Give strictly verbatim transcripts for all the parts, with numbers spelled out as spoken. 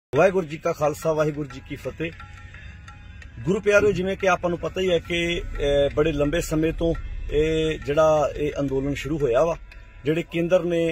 वाहिगुरू जी का खालसा वाहिगुरू जी की फतेह। गुरु प्यारो, जिवें कि आपां नूं पता ही है कि बड़े लंबे समय तो जिहड़ा ये अंदोलन शुरू होया वा, जिहड़े केंद्र ने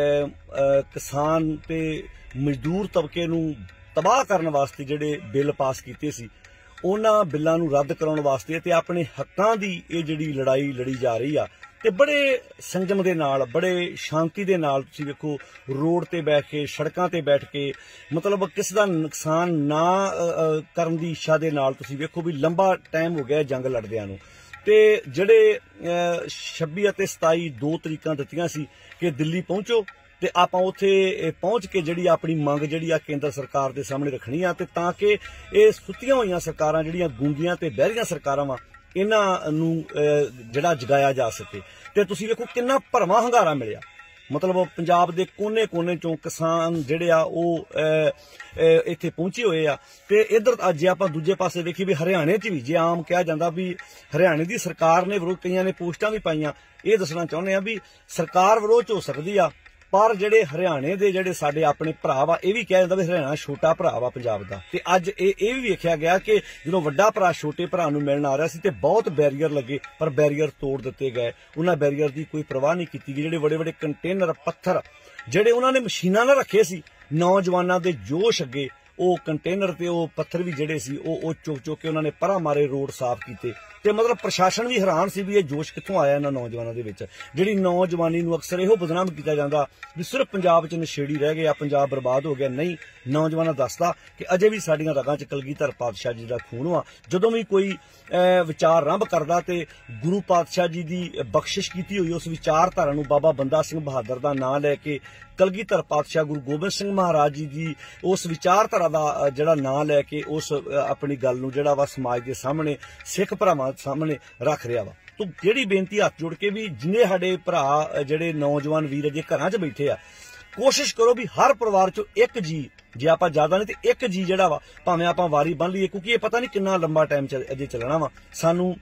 किसान ते मजदूर तबके नूं तबाह करन वास्ते जिहड़े बिल पास कीते सी, उन्हां बिल्लां नूं रद्द कराउण वास्ते ते अपने हक्कां दी ये जिहड़ी लड़ाई लड़ी जा रही आ ते बड़े संजम दे नाल, बड़े शांति दे नाल तुसीं वेखो रोड ते बैठ के, सड़कां ते बैठ के, मतलब किसी दा नुकसान ना करन दी इच्छा दे नाल तुसीं वेखो भी लंबा टाइम हो गया जंग लड़दियां नूं। ते जिहड़े छब्बी अते सताई दो तरीकां दित्तियां सी कि दिल्ली पहुंचो ते आपां उत्थे पहुंच के जिहड़ी अपनी मंग जिहड़ी आ केंद्र सरकार दे सामने रखनी आ, ते तां कि इह सुत्तियां होईयां सरकारां जिहड़ियां गूंगियां ते बहरियां सरकारां वा, इन्हां नूं जिहड़ा जगाया जा सके। ते तुसीं वेखो किन्ना भरवां हंगारा मिलिया, मतलब पंजाब दे कोने कोने चों किसान जिहड़े आ ओह इत्थे पहुंचे होए आ। ते इधर जे आपां दूजे पासे देखीए भी हरियाणे च भी जे आम कहा जांदा भी हरियाणे दी सरकार ने विरोध, कईयां ने पोस्टां भी पाईयां, ये दसना चाहुंदे आ भी सरकार विरोध च हो सकदी आ, पर जिहड़े हरियाणे दे जिहड़े साडे अपने भरा वा, ये भी कहा जांदा भी हरियाणा छोटा भरा वा पंजाब दा। ते अज ये भी वेखिया गया कि जदों वड्डा भरा छोटे भरा नूं मिलण आ रहा सी ते बहुत बैरीयर लगे, पर बैरीयर तोड़ दित्ते गए। उन्हां बैरीयर दी कोई परवाह नहीं कीती गई। जिहड़े बड़े बड़े कंटेनर पत्थर जिहड़े उन्हां ने मशीनां नाल रखे सी, नौजवानां दे जोश अगे ਉਹ कंटेनर ते ਉਹ पत्थर भी जिहड़े सी ਉਹ चुक चुक के उन्होंने परा मारे, रोड साफ कीते। ते मतलब प्रशासन भी हैरान सी भी ये जोश कित्थों आया इन्हां नौजवानों दे विच। जिहड़ी नौजवानी नूं अक्सर इहो बदनाम कीता जांदा भी सिर्फ पंजाब च नशेड़ी रह गया, पंजाब बर्बाद हो गया। नहीं, नौजवान दसदा कि अजे भी साडियां रगां च कलगीधर पातशाह जी दा खून वा। जदों भी कोई विचार रंभ करदा ते गुरु पातशाह जी दी बख्शिश कीती होई उस विचारधारा नूं बाबा बंदा सिंह बहादुर दा नां लैके, कलगीधर पातशाह गुरु गोबिंद सिंह महाराज जी दी उस विचारधारा दा जिहड़ा नां लैके उस अपनी गल नूं जिहड़ा वा समाज दे सामने, सिख भरावां सामने रख रहा वा। तो जिहड़ी बेनती हाथ जोड़ के भी जिन्ने साडे भरा जिहड़े नौजवान वीर अजे घरां च बैठे आ, कोशिश करो भी हर परिवार चो एक जी, जे आपां ज्यादा नहीं तो एक जी जिहड़ा वा भावें आपां वारी बन लईए, क्योंकि ये पता नहीं किन्ना लंबा टाइम अजे चलना वा। सानू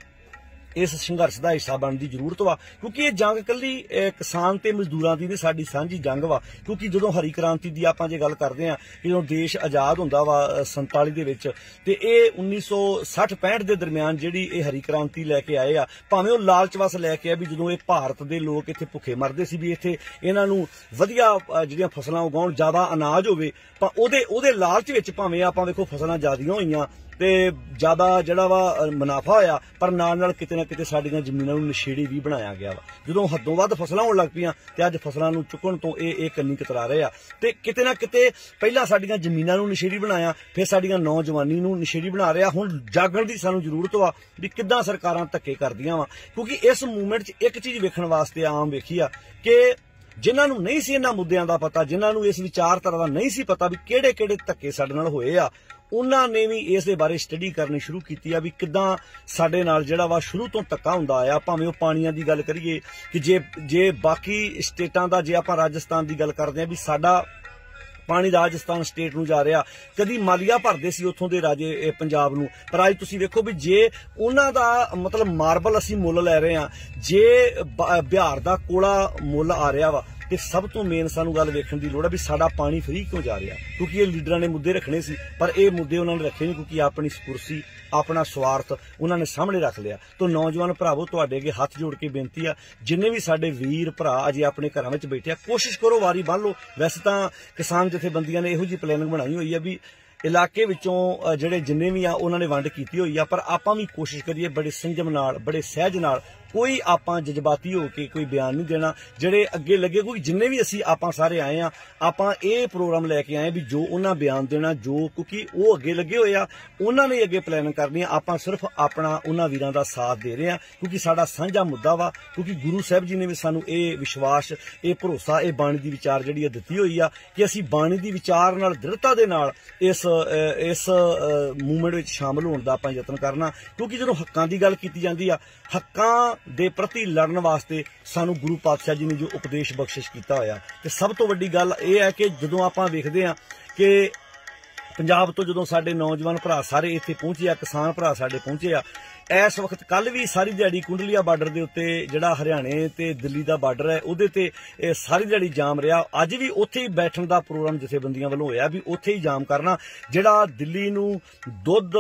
इस संघर्ष का हिस्सा बनने की जरूरत वा, क्योंकि ये जंग कल्ली किसान ते मजदूरां दी नहीं, साडी सांझी जंग वा। क्योंकि जदों हरी क्रांति दी आपां जे गल करदे आ, जदों देश आजाद हुंदा वा संताली दे विच, ते इह उन्नीस सौ सठ पैंठ दे दरम्यान जिहड़ी इह हरी क्रांति लैके आए आ, भावें ओह लालच वस लैके आए भी जदों इह भारत दे लोक इत्थे भुखे मरदे सी भी इत्थे इन्हां नूं वधिया जिहड़ियां फसलां उगाउण, ज्यादा अनाज होवे, पर ओहदे ओहदे लालच विच भावें आपां वेखो फसलां ज्यादियां होईयां ते ज्यादा जिहड़ा वा मुनाफा होया, पर नाल नाल किते ना किते साडीआं जमीनां नूं नशेड़ी भी बनाया गया वा। जदों हद्दों वध फसलां होण लग पईआं ते अज फसलां नूं चुकण तो इह कन्नी कतरा रहे आ। ते किते ना किते पहिलां साडीआं जमीनां नूं नशेड़ी बनाया, फिर साडीआं नौजवानी नूं नशेड़ी बना रिहा। हुण जागण दी सानूं जरूरत वा भी किद्दां सरकारां धक्के करदियां वा, क्योंकि इस मूवमेंट च एक चीज़ वेखण वास्ते आम वेखी आ कि जिन्हां नूं नहीं सी इन्हां मुद्दिआं दा पता, जिन्हां नूं इस विचारधारा दा नहीं सी पता भी किहड़े किहड़े धक्के साडे नाल होए आ, उन्हां ने भी इस दे बारे स्टडी करनी शुरू कीती आ भी किद्दां साडे नाल जिहड़ा वा शुरू तो धक्का हुंदा आया। भावें ओह पाणीआं दी गल करिए कि जे जे बाकी स्टेटां दा, जे आपां राजस्थान दी गल करदे आ भी साडा पानी राजस्थान स्टेट नूं जा रहा, कदी मालिया भरदे सी उत्थों दे राजे पंजाब नूं, पर अज तुसीं वेखो भी जे उन्हां दा मतलब मार्बल असीं मुੱਲ लै रहे हां, जे बिहार दा कोला मुੱਲ आ रहा वा, ते सब तो मेन सानूं गल वेखण दी लोड़ है भी साडा पानी फ्री क्यों जा रहा। क्योंकि ये लीडरां ने मुद्दे रखने सी, पर ये मुद्दे उन्होंने रखे नहीं, क्योंकि अपनी कुर्सी, अपना स्वार्थ उन्होंने सामने रख लिया। तो नौजवान भरावो, तुहाडे अगे हथ जोड़ के बेनती आ, जिन्ने भी साडे वीर भरा अजे अपने घरां विच बैठे आ, कोशिश करो वारी बन लो। वैसे तां किसान जथेबंदियां ने इहो जी प्लैनिंग बनाई हुई है भी इलाके विचों जिहड़े जिन्ने भी आ उन्होंने वंड कीती हुई आ, पर आपां भी कोशिश करिए बड़े संजम नाल, बड़े सहज नाल, कोई आपां जज्बाती हो के कोई बयान नहीं देना। जिहड़े अगे लगे, क्योंकि जिन्ने भी असीं आपां सारे आए आ, आपां ये प्रोग्राम लैके आए भी जो उन्हां बयान देना, जो क्योंकि वो अगे लगे हुए आ, उन्हां ने अगे प्लैनिंग करनी, आपां सिर्फ अपना उन्हां वीरां दा साथ दे रहे हैं, क्योंकि साडा साझा मुद्दा वा। क्योंकि गुरु साहब जी ने भी सानूं ये विश्वास, ये भरोसा, ये बाणी दी विचार जिहड़ी दित्ती होई आ कि असीं बाणी दी विचार नाल, दृढ़ता दे नाल इस इस मूवमेंट विच शामिल होण दा आपां यतन करना। क्योंकि जदों हक्कां दी गल कीती जांदी आ, हक्कां दे प्रति लड़न वास्ते सानू गुरु पातशाह जी ने जो उपदेश बख्शिश किया होया, ते सब तो वड्डी गल यह है कि जदों आपां वेखदे आ कि पंजाब तो जदों साडे नौजवान भरा सारे इत्थे पहुंचे आ, किसान भरा साडे पहुंचे आ, इस वक्त कल भी सारी दिहाड़ी कुंडलिया बार्डर के उत्ते जिहड़ा हरियाणे ते दिल्ली का बार्डर है उहदे ते सारी दिहाड़ी जाम रहा। अज भी उत्थे ही बैठण का प्रोग्राम जथेबंदियां वालों होया भी उत्थे ही जाम करना। जिहड़ा दिल्ली नूं दुध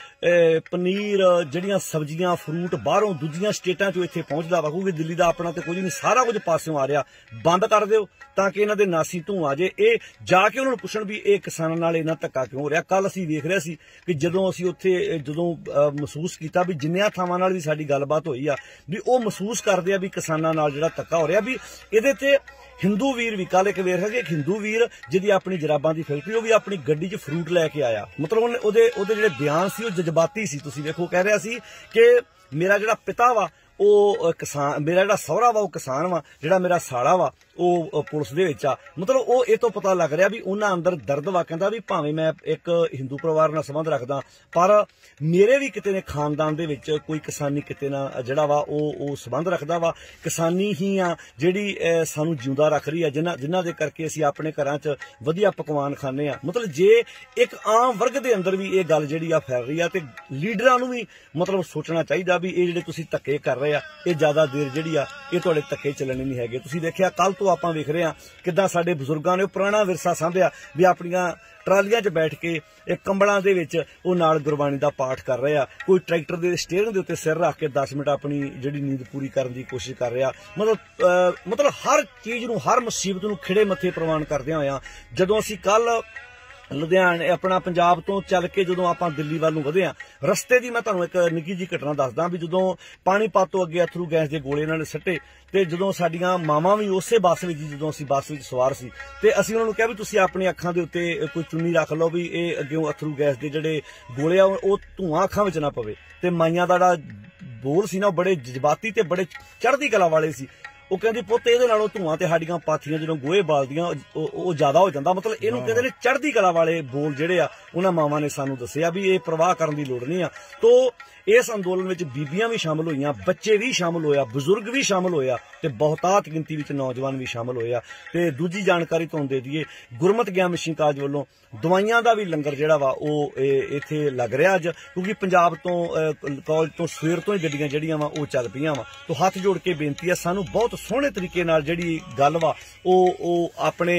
पनीर जिहड़ियां सब्जियां फ्रूट बाहरों दूजियां स्टेटां चों इत्थे पहुंचदा वा, क्योंकि दिल्ली का अपना तो कुछ नहीं, सारा कुछ पासों आ रहा, बंद कर दिओ ताकि इन्हां दे नासी धूं आ जाए। ये जाके उन्होंने पुछण भी ये किसानां नाल इन्ना धक्का क्यों हो रहा। कल असीं वेख रहे सी कि जदों असीं उत्थे जदों महसूस किया भी जिन्नियां थावां नाल भी साडी गलबात होई आ भी वो महसूस करदे आ भी किसानां नाल जिहड़ा धक्का हो रहा भी इहदे ते हिंदू वीर भी कल एक वेख रहे एक हिंदू वीर जिहदी अपनी जराबां दी फैक्टरी, वो भी अपनी गड्डी च फ्रूट लैके आया। मतलब उन्हें ओहदे ओहदे जिहड़े बयान सी वो जज्बाती सी। तुसीं देखो कह रहा सी कि मेरा जिहड़ा पिता वा वो किसान, मेरा जिहड़ा सहुरा वा वो किसान वा, जिहड़ा मेरा साला वा वो पुलिस दे विच आ। मतलब वो ये तो पता लग रहा भी उन्हां अंदर दर्द वा। कहंदा भी भावें मैं एक हिंदू परिवार नाल संबंध रखदा पर मेरे भी किते ने खानदान दे विच कोई किसानी किते ना जिहड़ा वा वो संबंध रखदा वा। किसानी ही आ जिहड़ी सानू जिउंदा रख रही है, जिन्हां जिन्हां दे करके असीं अपने घरां च वधिया पकवान खाने आ। मतलब जे एक आम वर्ग दे अंदर भी ये गल जिहड़ी आ फैल रही आ ते लीडरां नूं भी मतलब सोचना चाहिदा भी ये जिहड़े तुसीं धक्के कर रहे आ ये ज्यादा देर जिहड़ी आ ये तुहाडे धक्के चलने नहीं हैगे। तुसीं देखिआ कल तो आपां वेख रहे हां किदां साडे बजुर्गां ने पुराना विरसा सांभिआ भी अपणियां ट्रालियां च बैठ के एक कंबलां दे विच वो नाल गुरबाणी दा पाठ कर रहे आ। कोई ट्रैक्टर दे स्टेयरिंग दे उत्ते सिर रख के दस मिनट अपनी जिहड़ी नींद पूरी करन दी कोशिश कर रहा। मतलब मतलब हर चीज़ नूं हर मुसीबत नूं खिड़े मत्थे प्रवान करदिआं होइआं जदों असीं कल लुधियाने अपना पंजाब तो चल के जो आप दिल्ली वालों वधे आ, रस्ते की मैं तुहानूं एक निक्की जी घटना दसदा भी जदों पानीपत तो अगे अथरू गैस के गोले इन्होंने सट्टे तो जदों साडियां मावां भी उस बस में जदों असीं बस में सवार सी ते असीं उन्होंने कहा भी तुसीं अपनी अखां दे उत्ते कोई चुन्नी रख लो भी ये अग्गों अथरू गैस के जिहड़े गोले आ वो धुआं अखां विच ना पवे। ते माइयां दा जिहड़ा बोल सी ना बड़े जज्बाती ते बड़े चढ़दी कला वाले सी। वो कहती पुत ये धुआं तो साडियां पाथियां जो गोहे बालदियां वो ज्यादा हो जाता। मतलब इनू कहते हैं चढ़दी कला वाले बोल जिहड़े आ उन्हां मावां ने सानू दस्सिआ भी ये परवाह करन दी लोड़ नहीं आ। तो इस अंदोलन में बीबियां भी शामिल होईयां, बच्चे भी शामिल होया, बजुर्ग भी शामिल होया ते बहुतात गिनती विच नौजवान भी शामिल होया। ते दूजी जानकारी तुहानूं दे दईए गुरमत ज्ञान मिशन कालेज वालों दवाइयां दा भी लंगर जिहड़ा वा ओह इत्थे लग रहा अज, क्योंकि पंजाब तो कालेज तो सवेर तो ही गड्डियां जिहड़ियां वा ओह चल पईयां वा। तो हत्थ जोड़ के बेनती है सानू बहुत सोहणे तरीके नाल जिहड़ी गल वा ओह ओह अपने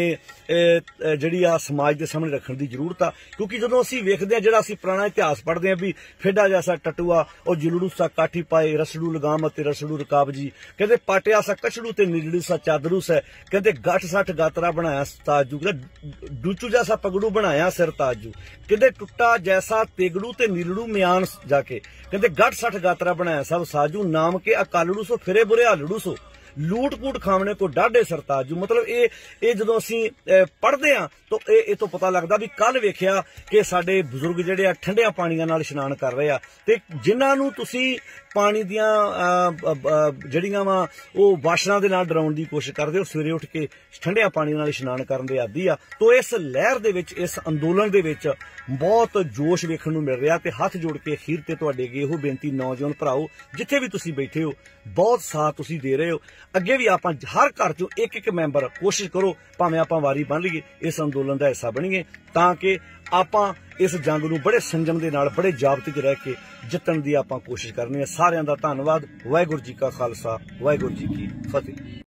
जिहड़ी आ समाज दे सामने रखण दी जरूरत आ। क्योंकि जदों असीं वेखदे आ जिहड़ा असीं पुराना इतिहास पढ़दे आ भी फेडा जैसा टटूआ और जुलड़ू सा काठी पाए रसड़ू लगाम ते रसड़ू रकाब जी, कहते पाटिया सा कछड़ू ते नीलड़ू सा चादरू सा, कहते गठ सठ गातरा बनाया ताजू, कहते डूचू जैसा पगड़ू बनाया सिर ताजू, कहते टुट्टा जैसा तेगड़ू ते नीलड़ू म्यान जाके, कहते गठ सठ गातरा बनाया सब साजू, नाम के अकालड़ू सो फिरे बुरे हालड़ू सो, लूट कूट खावने को डाढे सरताजू। मतलब ये ये जदों असीं पढ़दे आ तो ये तो पता लगदा भी कल वेखिआ कि साडे बजुर्ग जिहड़े आ ठंडिया पानियां नाल इशनान कर रहे आ ते जिन्हां नूं तुसीं पानी दियां जिहड़ियां वा ओह वाशरां दे नाल डराउण दी कोशिश करदे हो, सवेरे उठ के ठंडिया पानी नाल इशनान करन दे आदी आ। तो इस लहर दे विच इस अंदोलन दे विच बहुत जोश वेखण नूं मिल रिहा ते हत्थ जोड़ के अखीर ते तुहाडे अगे इहो बेनती नौजवान भराओ जिथे भी तुसीं बैठे हो बहुत साथ तुसीं दे रहे हो, अगे भी आपां हर घर चों एक एक मैंबर कोशिश करो भावें आपां वारी बन लईए इस अंदोलन का हिस्सा बणीए तां कि आपां इस जंग नूं बड़े संजम दे नाल बड़े जाबते च रह के जितण दी आपां कोशिश करनी है। सारिआं दा धन्नवाद। वाहिगुरू जी का खालसा वाहिगुरू जी की फतेह।